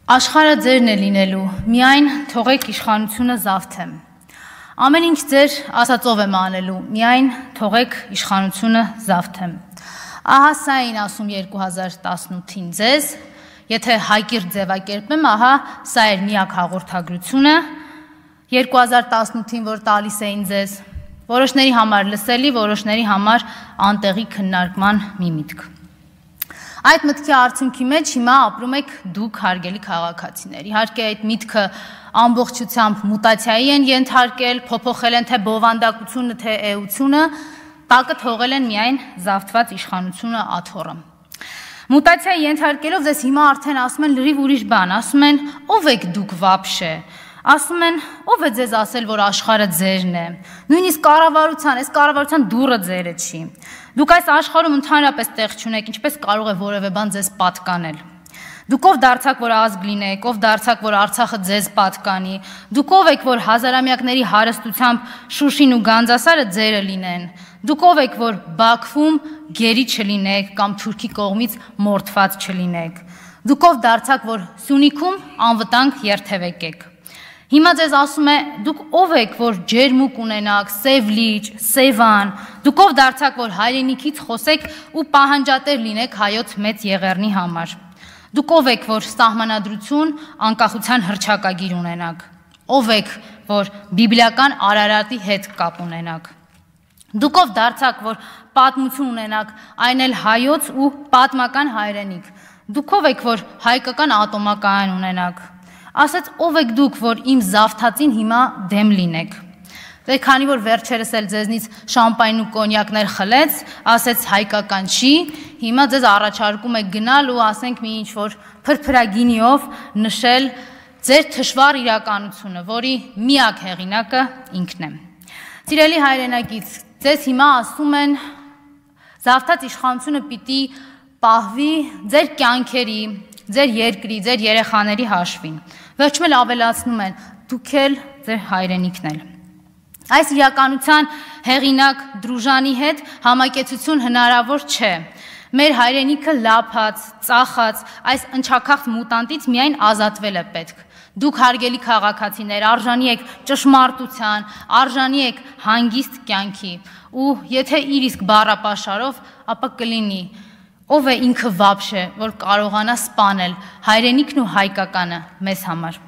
Աշխարհը ձերն է լինելու, միայն թողեք իշխանությունը զավթեմ։ Ամեն ինչ ձեր ասածով եմ անելու, միայն թողեք իշխանությունը զավթեմ։ Ահա սա էին ասում 2018-ին ձեզ, եթե հայկիրտ ձևակերպեմ, ահա սա էր միակ հաղորդագրությունը 2018-ին, որ տալիս էին ձեզ, որոշների համար լսելի, որոշների համար անտեղի քննարկման մի միտք։ Այդ մտքի արդյունքի մեջ հիմա ապրում եք դուք հարգելի քաղաքացիներ։ Իհարկե այդ միտքը ամբողջությամբ մուտացիայի են ենթարկել, փոփոխել են թե բովանդակությունը, թե էությունը, տակը թողել են միայն զավթված իշխանությունը աթոռը։ Մուտացիայի ենթարկելով ձեզ հիմա արդեն ասում են լրիվ ուրիշ բան, ասում են ով եք դուք վաբշե, ասում են ով է ձեզ ասել, որ աշխարհը ձերն է, նույնիսկ կառավարության, այս կառավարության դուռը ձերը չի։ Դուք այս աշխարհում ընդհանրապես տեղ չունեք, ինչպես կարող է որևէ բան ձեզ պատկանել։ Դուք ով դարձաք, որ ազգ լինեք, ով դարձաք, որ Արցախը ձեզ պատկանի, դուք ով եք, որ հազարամյակների հարստությամբ Շուշին ու Գանձասարը ձերը լինեն, դուք ով եք, որ Բաքվում գերի չլինեք կամ Թուրքի կողմից մորթված չլինեք, դուք ով դարձաք, որ Սյունիքում անվտանգ երթևեկեք։ Հիմա ձեզ ասում է, դուք ով եք, որ ջերմուկ ունենաք, սև լիճ, սևան, դուք ով դարձաք, որ հայրենիքից խոսեք ու պահանջատեր լինեք հայոց մեծ եղեռնի համար։ Դուք ով եք, որ սահմանադրություն, անկախության հռչակագիր ունենաք։ Ով եք, որ բիբլիական Արարատի հետ կապ ունենաք։ Դուք ով դարձաք, որ պատմություն ունենաք, այն էլ հայոց ու պատմական հայրենիք։ Դուք ով եք, որ հայկական ատոմակայան ունենաք։ Ասեց ով եք դուք, որ իմ զավթածին հիմա դեմ լինեք։ Դե քանի որ վերջերս էլ ձեզնից շամպայն ու կոնյակներ խլեց, ասեց հայկական չի, հիմա ձեզ առաջարկում եք գնալ ու ասենք մի ինչ որ փրփրագինիով նշել ձեր թշվառ իրականությունը, որի միակ հեղինակը ինքն եմ։ Սիրելի հայրենակից, ձեզ հիմա ասում են զավթած իշխանությունը պիտի պահվի ձեր կյանքերի, ձեր երկրի, ձեր երեխաների հաշվին։ Վերջում էլ ավելացնում են, դուք էլ ձեր հայրենիքն էլ։ Այս իրականության հեղինակ Դրուժանի հետ համակեցություն հնարավոր չէ։ Մեր հայրենիքը լափած, ծախած, այս ընչաքաղց մուտանտից միայն ազատվել է պետք։ Դուք հարգելի քաղաքացիներ, արժանի եք ճշմարտության, արժանի եք հանգիստ կյանքի, ու եթե իր իսկ բառապաշարով, ապա կլինի ով է ինքը վաբշե, որ կարողանա սպանել հայրենիքն ու հայկականը մեզ համար։